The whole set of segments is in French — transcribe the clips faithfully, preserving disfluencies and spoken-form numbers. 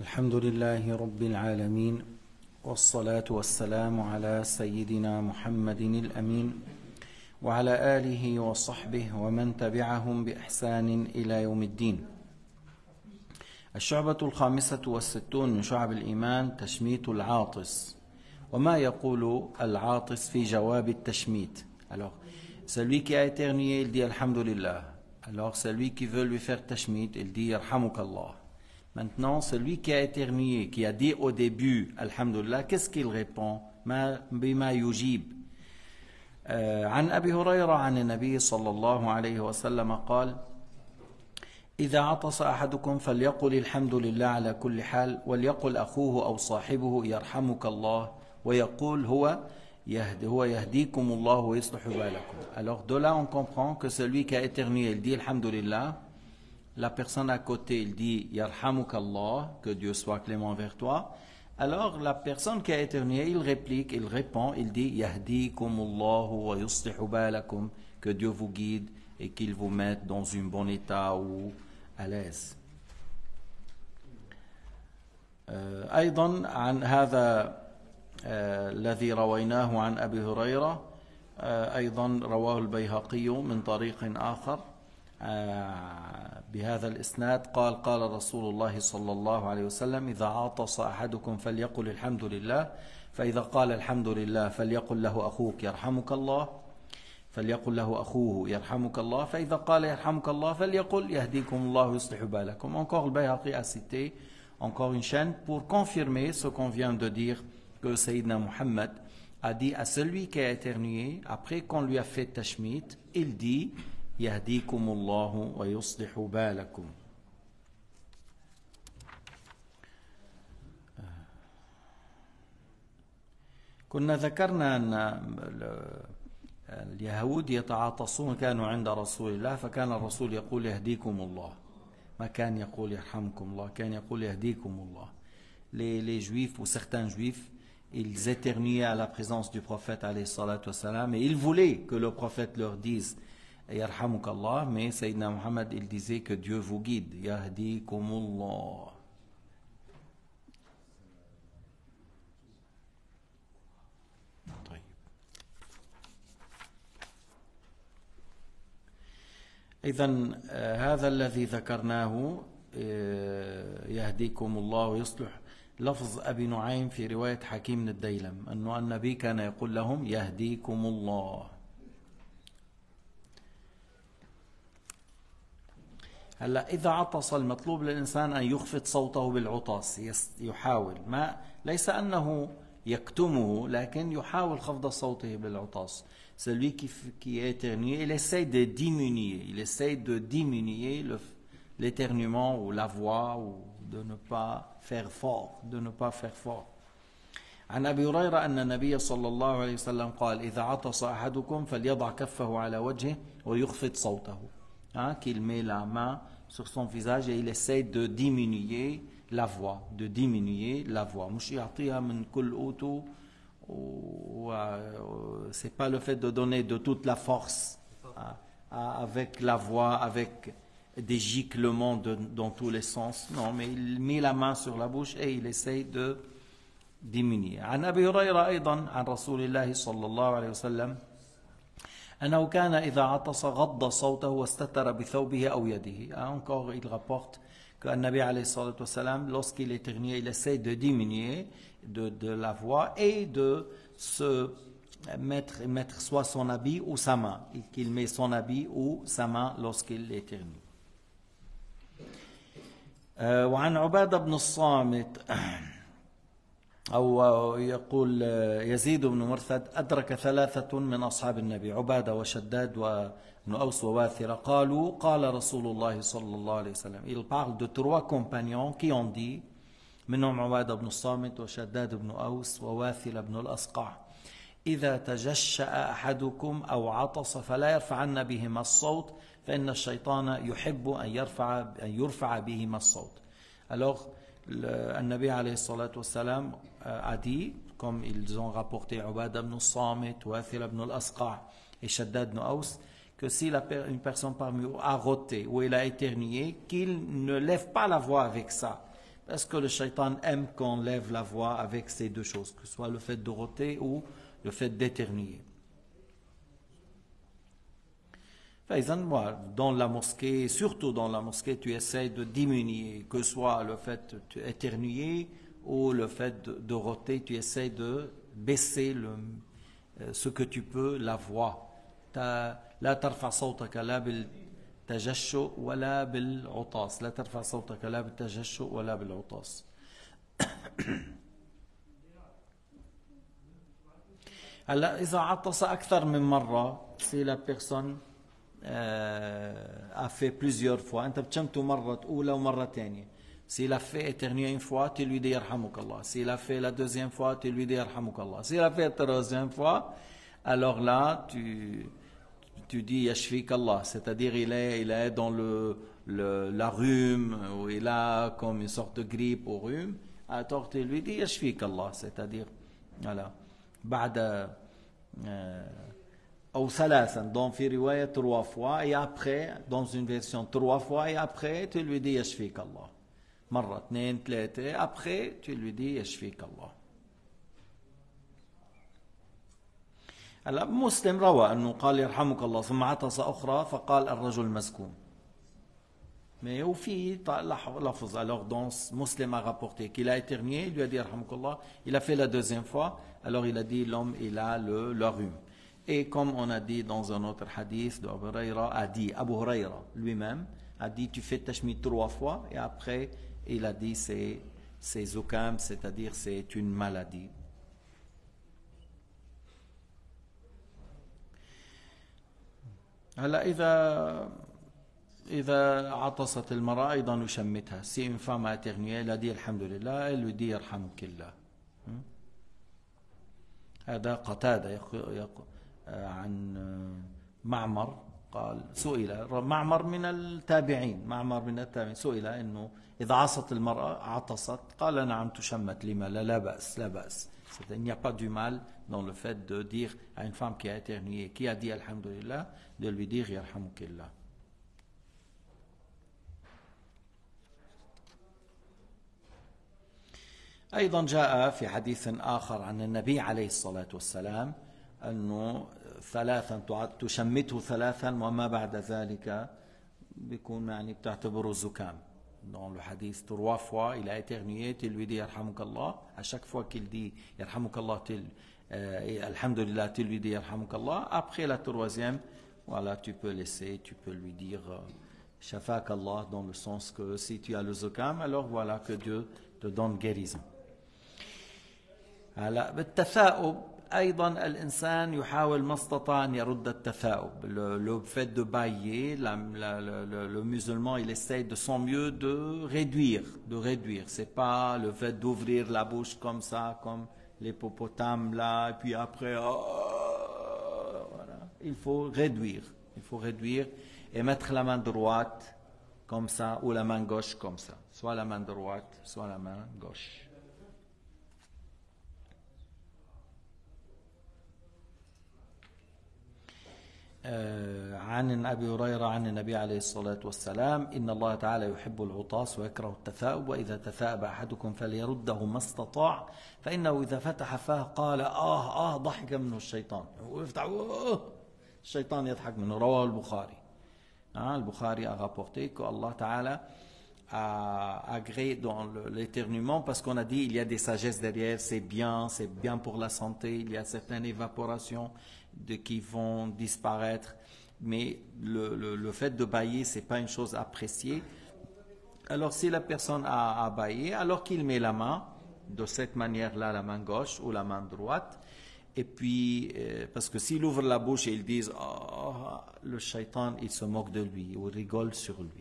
الحمد لله رب العالمين، والصلاة والسلام على سيدنا محمد الأمين وعلى آله وصحبه ومن تبعهم بإحسان إلى يوم الدين. الشعبة الخامسة والستون من شعب الإيمان تشميت العاطس. وما يقول العاطس في جواب التشميت؟ Alors, celui qui a éternué, il dit Alhamdulillah. Alors, celui qui veut lui faire tashmit, il dit Yarhamukallah. Maintenant, celui qui a éternué, qui a dit au début Alhamdulillah, qu'est-ce qu'il répond? بما يجيب. عن أبي هريرة عن النبي صلى الله عليه وسلم قال: إذا عطس أحدكم فليقل الحمد لله على كل حال، وليقل أخوه أو صاحبه يرحمك الله، ويقول هو يهدي هو يهديكم الله ويصلح بالكم. Alors de là on comprend que celui qui a éternué, il dit Alhamdulillah. La personne à côté, il dit Yarhamukallah, que Dieu soit clément vers toi. Alors la personne qui a éternué, il réplique, il répond, il dit Yahdikumullahu wa yuslihu balakum, que Dieu vous guide et qu'il vous mette dans un bon état ou à l'aise. أيضا عن هذا الذي رويناه عن أبي هريرة أيضا رواه البيهقي من طريق آخر بهذا الإسناد قال: قال رسول الله صلى الله عليه وسلم: إذا عطس أحدكم فليقل الحمد لله، فإذا قال الحمد لله فليقل له أخوك يرحمك الله فليقل له أخوه يرحمك الله، فإذا قال يرحمك الله فليقل يهديكم الله ويصلح بالكم. Encore le Bayhaqi a cité encore une chaîne pour confirmer ce qu'on vient de dire, que Sayyidina Muhammad a dit à celui qui a éternué, après qu'on lui a fait tashmit, il dit يهديكم الله ويصلح بالكم. كنا ذكرنا أن اليهود يتعاطسون، كانوا عند رسول الله، فكان الرسول يقول يهديكم الله، ما كان يقول يرحمكم الله، كان يقول يهديكم الله. Les, les juifs ou certains juifs, ils éternuaient à la présence du prophète alayhi salatu wassalam, et ils voulaient que le prophète leur dise Yarhamukallah, mais Sayyidina Muhammad, il disait que Dieu vous guide. Yahdikumullah. إذن هذا الذي ذكرناه يهديكم الله ويصلح، لفظ أبي نعيم في رواية حكيم بن الديلم أنه النبي كان يقول لهم يهديكم الله. هلا إذا عطس، المطلوب للإنسان أن يخفض صوته بالعطاس، يحاول، ما ليس أنه يكتمه، لكن يحاول خفض صوته بالعطاس. Celui qui, qui est éternué, il essaie de diminuer, il essaie de diminuer l'éternuement ou la voix, ou de ne pas faire fort, de ne pas faire fort. عن أبي هريرة أن النبي صلى الله عليه وسلم قال: إذا عطس أحدكم فليضع كفه على وجهه ويخفض صوته. Hein, qu'il met la main sur son visage et il essaie de diminuer la voix, de diminuer la voix. مش يعطيها من كل قوته، c'est pas le fait de donner de toute la force avec la voix, avec des giclements de, dans tous les sens. Non, mais il met la main sur la bouche et il essaie de diminuer. عن أبي هريرة أيضا عن رسول الله صلى الله عليه وسلم أنه كان إذا عطس غض صوته واستتر بثوبه أو يده. Encore, il rapporte que Nabi alayhi salatu wassalam, lorsqu'il éternue, il essaie de diminuer de, de la voix et de se mettre, mettre soit son habit ou sa main, et qu'il met son habit ou sa main lorsqu'il éternue. وعن عبادة بن الصامت أو يقول يزيد بن مرثد: أدرك ثلاثة من أصحاب النبي، عبادة وشداد وابن أوس وواثرة، قالوا: قال رسول الله صلى الله عليه وسلم. Il parle de trois compagnons qui ont dit, منهم عبادة بن الصامت وشداد بن أوس وواثرة بن الأسقع: إذا تجشأ أحدكم أو عطس فلا يرفعن بهما الصوت، فإن الشيطان يحب أن يرفع أن يرفع بهما الصوت. Alors, le Nabi alayhi salatu wassalam a dit, comme ils ont rapporté Ubada ibn Samit, Wathil ibn al-Asqa' et Shaddad ibn Aus, que si la, une personne parmi eux a roté ou elle a éternué, qu'il ne lève pas la voix avec ça, Est-ce que le shaitan aime qu'on lève la voix avec ces deux choses, que ce soit le fait de roter ou le fait d'éternuer? Dans la mosquée, surtout dans la mosquée, tu essaies de diminuer, que ce soit le fait d'éternuer ou le fait de, de roter, tu essaies de baisser le, ce que tu peux, la voix. لا ترفع صوتك لا بالتجشؤ ولا بالعطاس لا ترفع صوتك لا بالتجشؤ ولا بالعطاس. هلا إذا عطس أكثر من مرة, si la personne euh, a fait plusieurs fois, أنت بتشمته مرة أولى ومرة ثانية. S'il a fait éternuer une fois, tu lui dis yarhamouk Allah. S'il a fait la deuxième fois, tu lui dis yarhamouk Allah. S'il a fait la troisième fois, alors là, tu, tu dis yashfik Allah. C'est-à-dire, il est, il est dans le, le, la rhume, ou il a comme une sorte de grippe au rhume. Alors, tu lui dis yashfik Allah. C'est-à-dire, voilà. بعد أو ثلاثا, dans في رواية trois fois, et après, dans une version trois fois, et après, tu lui dis yashfik Allah. مرة اثنين ثلاثة, après tu lui dis يشفيك الله. هلا مسلم روى أنه قال يرحمك الله ثم عطس أخرى فقال الرجل مسكون. Mais وفي لفظ, alors dans Muslim a rapporté qu'il a éternué, il lui a dit يرحمك الله, il a fait la deuxième fois, alors il a dit l'homme il a le, le rhume. Et comme on a dit dans un autre hadith de Abu Huraira, a dit Abu Huraira lui-même a dit tu fais tashmid trois fois et après il a dit c'est c'est zukam, c'est-à-dire c'est une maladie. هلا إذا إذا عطست المرأة أيضا يشمتها. Si une femme a éternué, elle a dit alhamdulillah, elle lui dit yarhamuك الله. هذا قتادة عن معمر قال سئل معمر من التابعين معمر من التابعين سئل إنه إذا عصت المرأة عطست قال نعم تشمت لما لا لا بأس لا بأس. Il n'y a pas du mal dans le fait de dire à une femme qui a éternué, qui a dit alhamdulillah, de lui dire yarhamukillah. أيضا جاء في حديث آخر عن النبي عليه الصلاة والسلام أنه ثلاثا تشمته ثلاثا وما بعد ذلك بيكون يعني بتعتبره زكام. Dans le hadith, trois fois, il a éternué, tu lui dis yarhamuk Allah. À chaque fois qu'il dit yarhamuk Allah, tu, euh, alhamdulillah, tu lui dis yarhamuk Allah. Après la troisième, voilà, tu peux laisser, tu peux lui dire shafak Allah, dans le sens que si tu as le zukam, alors voilà que Dieu te donne guérison. هلا بالتثاؤب أيضا الإنسان يحاول ما استطاع أن يرد التثاؤب. Le, le fait de bailler, la, la, le, le musulman il essaie de son mieux de réduire, de réduire. C'est pas le fait d'ouvrir la bouche comme ça, comme l'hippopotame là, et puis après, oh, voilà. Il faut réduire, il faut réduire et mettre la main droite comme ça ou la main gauche comme ça. Soit la main droite, soit la main gauche. عن أبي هريرة عن النبي عليه الصلاة والسلام إن الله تعالى يحب العطاس ويكره التثاؤب وإذا تثاءب أحدكم فليرده ما استطاع فإنه إذا فتح فاه قال آه آه ضحك منه الشيطان. ويفتح آه الشيطان يضحك منه. رواه البخاري. البخاري a rapporté que Allah Ta'ala a agréé dans l'éternuement parce qu'on a dit il y a des sagesses derrière, c'est bien, c'est bien pour la santé, il y a certaines évaporations de, qui vont disparaître, mais le, le, le fait de bailler c'est pas une chose appréciée. Alors si la personne a, a baillé, alors qu'il met la main de cette manière-là, la main gauche ou la main droite, et puis euh, parce que s'il ouvre la bouche et ils disent oh, le shaitan il se moque de lui ou rigole sur lui.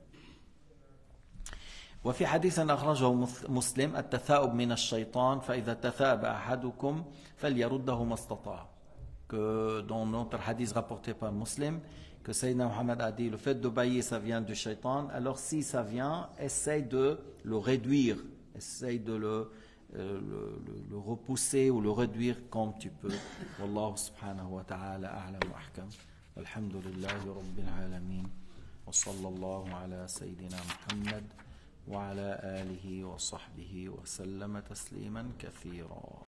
وفي حديث أخرجه مسلم التثاؤب من الشيطان فإذا تثاءب أحدكم فليرده ما استطاع. Que dans notre hadith rapporté par Muslim, que Sayyidina Muhammad a dit le fait de bailler ça vient du shaitan, alors si ça vient, essaye de le réduire, essaye de le, euh, le, le, le repousser ou le réduire comme tu peux. Wallahu subhanahu wa ta'ala a'lam wa ahkam. Walhamdulillahi rabbil alamin. Wa sallallahu ala Sayyidina Muhammad وعلى آله وصحبه وسلم تسليما كثيرا.